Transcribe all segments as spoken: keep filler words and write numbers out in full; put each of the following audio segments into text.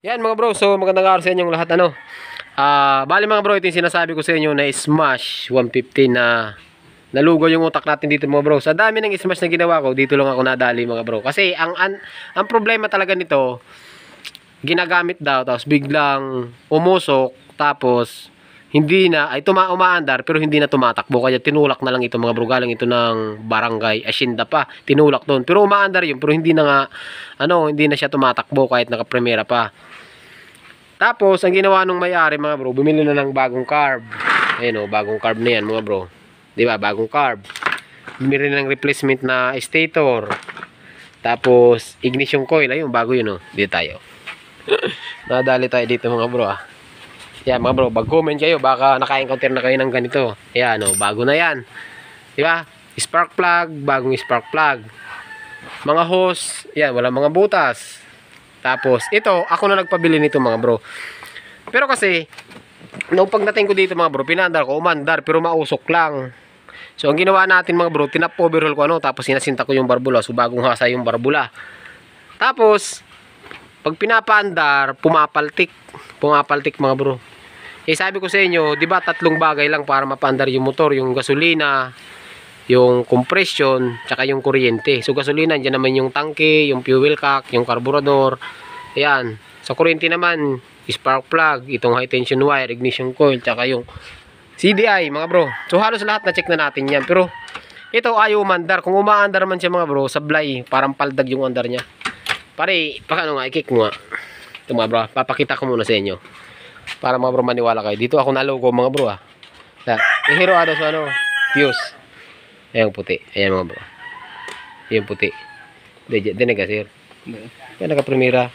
Yan mga bro, so magandang araw sa inyong lahat ano. Ah, uh, bali mga bro, ito yung sinasabi ko sa inyo na Smash one fifty na nalugo yung utak natin dito mga bro. Sa dami ng Smash na ginawa ko, dito lang ako nadali mga bro. Kasi ang ang, ang problema talaga nito, ginagamit daw tapos biglang umusok tapos hindi na ay tuma umaandar pero hindi na tumatakbo, kaya tinulak na lang ito mga bro. Galing ito ng barangay Asinda pa, tinulak doon pero umaandar yun pero hindi na nga ano, hindi na siya tumatakbo kahit naka-primera pa. Tapos ang ginawa nung may-ari mga bro, bumili na ng bagong carb. Ayun o, bagong carb na yan mga bro, di ba, bagong carb. Bumili na ng replacement na stator, tapos ignition coil, ayun bago yun o. Dito tayo nadali tayo dito mga bro ah. Yan mga bro, mag-comment kayo, baka naka-encounter na kayo ng ganito. Ayan o, bago na yan, di ba? Spark plug, bagong spark plug. Mga hose, yan, wala mga butas. Tapos ito, ako na nagpabili nito mga bro. Pero kasi nung pagdating ko dito mga bro, pinandar ko, umandar pero mausok lang. So ang ginawa natin mga bro, tinap overhaul ko ano, tapos sinasinta ko yung barbula. So bagong hasa yung barbula. Tapos pag pinapaandar, pumapaltik. Pumapaltik mga bro. Eh sabi ko sa inyo, di ba tatlong bagay lang para mapaandar yung motor, yung gasolina, yung compression, tsaka yung kuryente. So gasolina, dyan naman yung tangke, yung fuel cock, yung carburetor. Ayan. Sa kuryente naman, spark plug, itong high tension wire, ignition coil, tsaka yung C D I mga bro. So halos lahat na check na natin yan. Pero ito ayaw umandar. Kung umaandar man siya mga bro, sablay, parang paldag yung andar niya. Pare, paano nga, i-kick mo nga. Ito mga bro, papakita ko muna sa inyo para mga bro maniwala kayo. Dito ako nalogo mga bro ah. Yung hero ada sa ano, fuse. Ayan puti. Ayan mga bro. Ayan puti. Diyan na sir. Ayan naka-primera.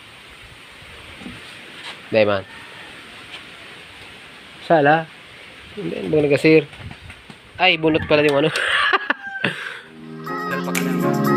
Dahil man. Sala. Ayan ba nag-sir. Ay, bunot pala yung ano. Dalpa ka na.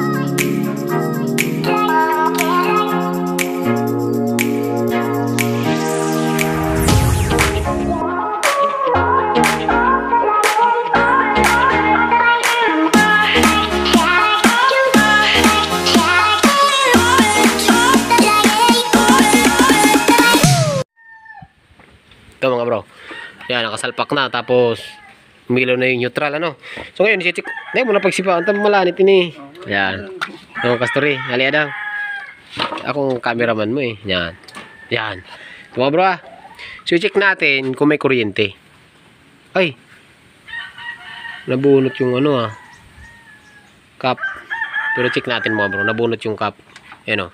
Ito mga bro, yan, nakasalpak na, tapos umilaw na yung neutral ano. So ngayon i-check, hindi mo na pagsipaan, tama malanit ini. Yan, yung kastori, hali daw. Akong cameraman mo eh. Yan, yan. Ito mga bro ah, so i-check natin kung may kuryente. Ay, nabunot yung ano ah, cap. Pero check natin mga bro, nabunot yung cap. Yan o,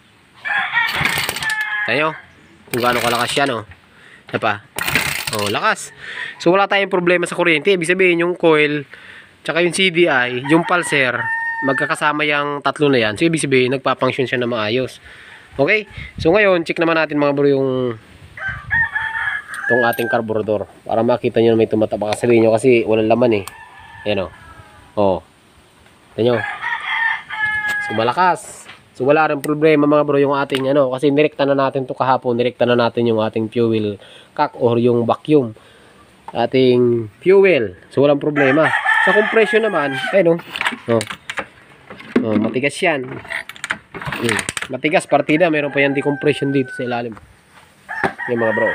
tayo kung gaano kalakas yan o. Ano pa? Oh, lakas. So wala tayong problema sa kuryente. Ibig sabihin yung coil tsaka yung C D I, yung pulser, magkakasama yung tatlo na yan. So ibig sabihin nagpa-function siya na maayos. Okay? So ngayon, check naman natin mga bro yung itong ating carburetor para makita nyo na may tumataba. Sabihin nyo kasi walang laman eh. Ayan o. Oh. Tignan nyo. So malakas. So wala rin problema mga bro yung ating ano, kasi nirekta na natin to kahapon, nirekta na natin yung ating fuel cock or yung vacuum, ating fuel. So walang problema. Sa compression naman, eh no. Oh. Oh, matigas yan. Hmm. Matigas partida, meron pa yan decompression dito sa ilalim. Yan mga bro.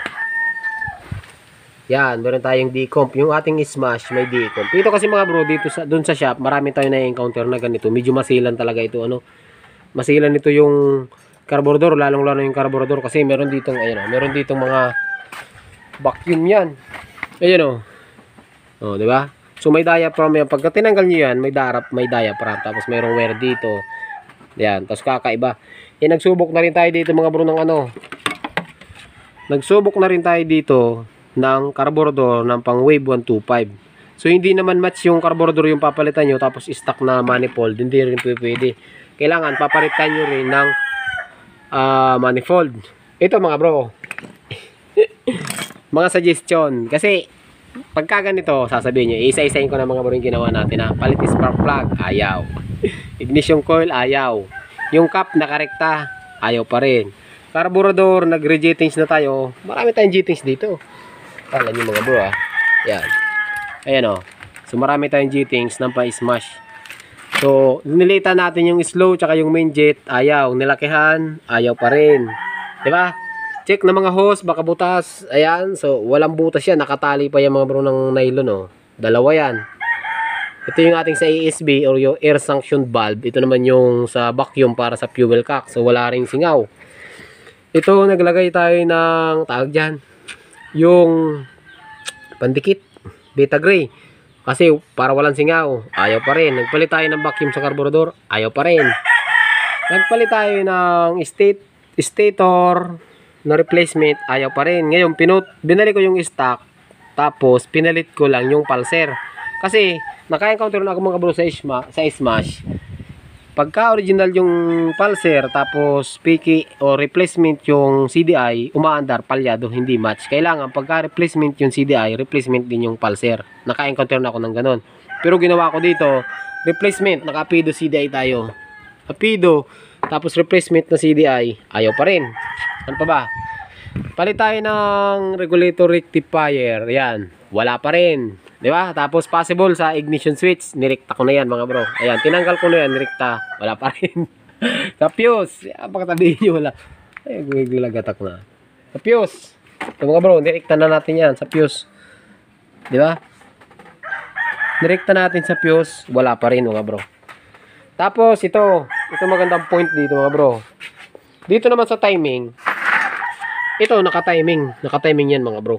Yan, meron tayong decomp. Yung ating Smash may decomp. Dito kasi mga bro, dito sa doon sa shop, marami tayong na-encounter na ganito. Medyo masilan talaga ito ano. Masilan nito yung carburetor, lalong-lalo yung carburetor kasi meron ditong ayun oh, meron ditong mga vacuum yan. Ayun oh. Oh, di ba? So may diaphragm yan. Pagka tinanggal niyo yan, may darap, may diaphragm, tapos mayroong wire dito. Yan, tapos kakaiba. Eh nagsubok na rin tayo dito mga bro ng ano. Nagsubok na rin tayo dito ng carburetor ng pang wave one twenty-five. So hindi naman match yung carburetor yung papalitan nyo tapos stock na manifold, hindi rin pwede. Kailangan papalitan nyo rin ng uh, manifold. Ito mga bro, mga suggestion. Kasi pagka ganito, sasabihin nyo, isa-isahin ko na mga bro yung ginawa natin ha. Palit spark plug, ayaw. Ignition coil, ayaw. Yung cap nakarekta, ayaw pa rin. Carburetor, nag-rejettings na tayo. Marami tayong jettings dito. Kala nyo mga bro ha. Yan. Ayan o. So marami tayong jettings ng pa-smash. So, nilitan natin yung slow tsaka yung main jet, ayaw. Nilakihan, ayaw pa rin. Diba? Check na mga hose, baka butas. Ayan, so walang butas yan. Nakatali pa yan mga bro ng nylon, oh. Dalawa yan. Ito yung ating sa A S B or yung air suction valve. Ito naman yung sa vacuum para sa fuel cock. So wala ring singaw. Ito, naglagay tayo ng tawag dyan. Yung pandikit. Beta gray. Kasi para walang singaw. Ayaw pa rin. Nagpalit tayo ng vacuum sa carburetor. Ayaw pa rin. Nagpalit tayo ng state, stator na replacement, ayaw pa rin. Ngayon, pinut, binalik ko yung stock, tapos pinalit ko lang yung pulser. Kasi, naka-encounter na ako mga bro sa, isma, sa Smash. Pagka original yung pulser, tapos piki o replacement yung C D I, umaandar, palyado, hindi match. Kailangan, pagka replacement yung C D I, replacement din yung pulser. Naka-encounter na ako ng ganun. Pero ginawa ko dito, replacement, naka-Apido C D I tayo. Apido, tapos replacement na C D I, ayaw pa rin. Ano pa ba? Palit tayo ng regulator rectifier. Yan. Wala pa rin. Di ba? Tapos possible sa ignition switch. Nirekta ko na yan mga bro. Ayan. Tinanggal ko na yan. Nirekta. Wala pa rin. Sa fuse. Yan. Pagkatabihin nyo wala. Ay, gulagatak na. Sa fuse. Ito mga bro. Nirekta na natin yan. Sa fuse. Di ba? Nirekta natin sa fuse. Wala pa rin mga bro. Tapos ito. Ito magandang point dito mga bro. Dito naman sa timing. Ito, naka-timing. Naka-timing yan mga bro.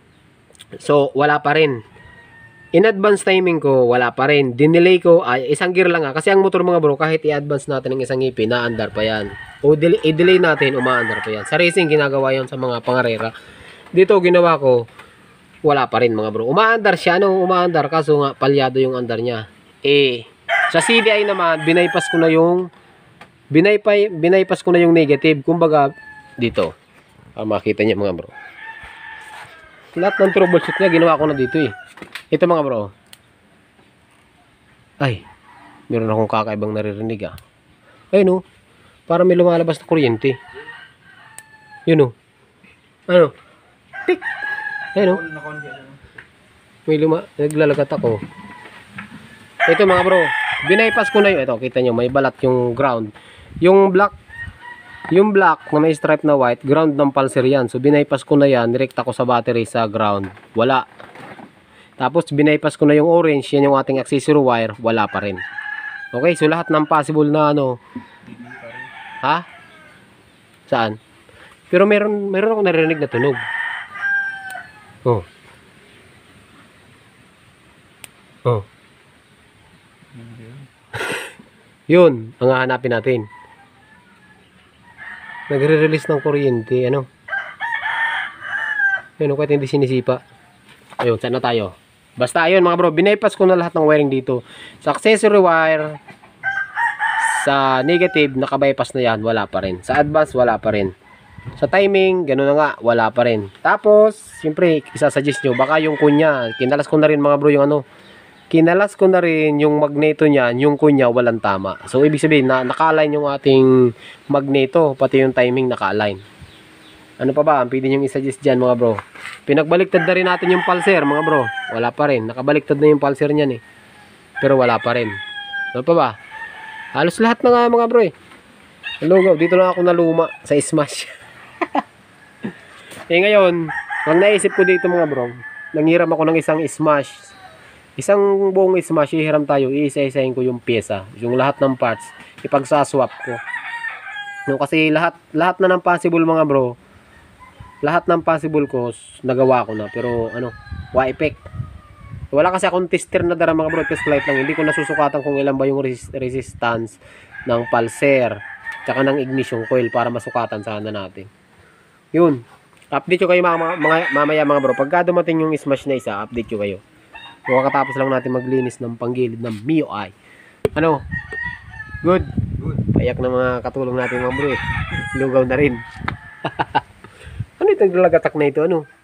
So, wala pa rin. In advance timing ko, wala pa rin. Dinelay ko, ay, isang gear lang ha. Kasi ang motor mga bro, kahit i-advance natin ng isang ngipin, naandar pa yan. O i-delay natin, umaandar pa yan. Sa racing, ginagawa yan sa mga pangarera. Dito, ginawa ko, wala pa rin mga bro. Umaandar siya, no? Umaandar. Kaso nga, palyado yung andar niya. Eh, sa C D I naman, binaypas ko na yung binaypay, binaypas ko na yung negative. Kumbaga, dito. Ah, makita niya mga bro. Lahat ng troubleshoot niya ginawa ko na dito eh. Ito mga bro. Ay, meron akong kakaibang naririnig ah. Ayun oh. Para may lumalabas na kuryente. Yun oh. Ano? Tik. Ayun oh. May luma, naglalagat ako. Ito mga bro. Binaypas ko na yun. Ito, kita nyo, may balat yung ground. Yung black Yung black na may stripe na white, ground ng pulser yan. So, binaypas ko na yan. Direkta ko sa battery sa ground. Wala. Tapos, binaypas ko na yung orange. Yan yung ating accessory wire. Wala pa rin. Okay? So, lahat ng possible na ano. Ha? Saan? Pero meron, meron ako narinig na tunog. Oh. Oh. Yun. Ang hahanapin natin. Nagre-release ng kuryente, ano? Ayun, kahit hindi sinisipa. Ayun, saan na tayo? Basta ayun mga bro, binaypas ko na lahat ng wiring dito. Sa accessory wire, sa negative, nakabypass na yan, wala pa rin. Sa advance, wala pa rin. Sa timing, gano'n na nga, wala pa rin. Tapos, siyempre, isasuggest nyo, baka yung kunya, kinalas ko na rin mga bro yung ano, kinalas ko na rin yung magneto niya, yung kunya walang tama. So ibig sabihin na naka-align yung ating magneto, pati yung timing naka-align. Ano pa ba? Ang pwede nyo i-suggest dyan mga bro. Pinagbaliktad na rin natin yung pulser mga bro. Wala pa rin. Nakabaliktad na yung pulser niyan eh. Pero wala pa rin. Ano pa ba? Halos lahat na nga mga bro eh. Lugaw, dito lang ako naluma sa Smash. Eh ngayon, ang naisip ko dito mga bro, nanghiram ako ng isang Smash. Isang buong Smash, ihiram tayo, iisa-isahin ko yung pyesa, yung lahat ng parts, ipagsaswap ko. No, kasi lahat lahat na ng possible mga bro, lahat ng possible ko nagawa ko na, pero ano, wa effect. Wala kasi akong tester na dara mga bro, test light lang, hindi ko nasusukatan kung ilan ba yung resist resistance ng pulser, tsaka ng ignition coil para masukatan sana natin. Yun, update ko kayo mga, mga, mamaya mga bro, pagka dumating yung Smash na isa, update ko kayo. Kung kakatapos lang natin maglinis ng panggilid ng M I U I. Ano? Good? Good. Payak na mga katulong natin mga bro eh. Lugaw na rin. Ano itong lagatak na ito? Ano?